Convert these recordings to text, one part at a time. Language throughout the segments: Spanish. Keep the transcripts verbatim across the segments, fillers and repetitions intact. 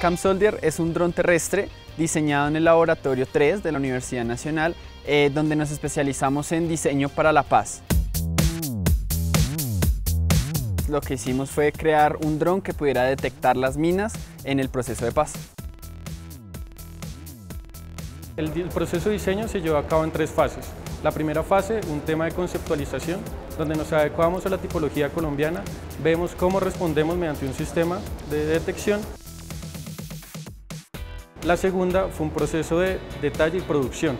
CAMSoldier es un dron terrestre diseñado en el Laboratorio tres de la Universidad Nacional, eh, donde nos especializamos en diseño para la paz. Lo que hicimos fue crear un dron que pudiera detectar las minas en el proceso de paz. El, el proceso de diseño se llevó a cabo en tres fases. La primera fase, un tema de conceptualización, donde nos adecuamos a la tipología colombiana, vemos cómo respondemos mediante un sistema de detección. La segunda fue un proceso de detalle y producción.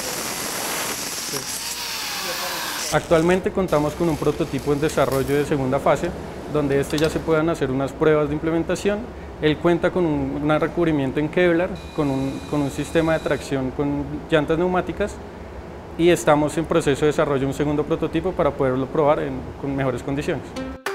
Actualmente contamos con un prototipo en desarrollo de segunda fase, donde este ya se puedan hacer unas pruebas de implementación. Él cuenta con un, un recubrimiento en Kevlar, con un, con un sistema de tracción con llantas neumáticas, y estamos en proceso de desarrollo de un segundo prototipo para poderlo probar en, con mejores condiciones.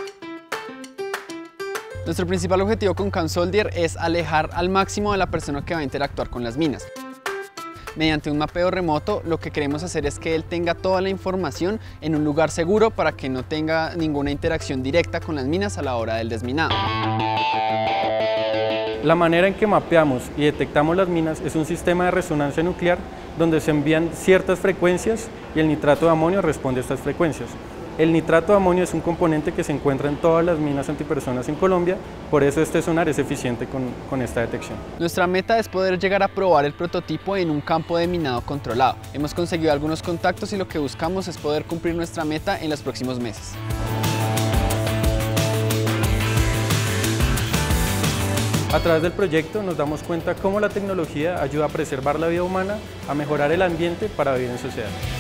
Nuestro principal objetivo con CAMSoldier es alejar al máximo a la persona que va a interactuar con las minas. Mediante un mapeo remoto, lo que queremos hacer es que él tenga toda la información en un lugar seguro para que no tenga ninguna interacción directa con las minas a la hora del desminado. La manera en que mapeamos y detectamos las minas es un sistema de resonancia nuclear donde se envían ciertas frecuencias y el nitrato de amonio responde a estas frecuencias. El nitrato de amonio es un componente que se encuentra en todas las minas antipersonas en Colombia, por eso este sonar es eficiente con, con esta detección. Nuestra meta es poder llegar a probar el prototipo en un campo de minado controlado. Hemos conseguido algunos contactos y lo que buscamos es poder cumplir nuestra meta en los próximos meses. A través del proyecto nos damos cuenta cómo la tecnología ayuda a preservar la vida humana, a mejorar el ambiente para vivir en sociedad.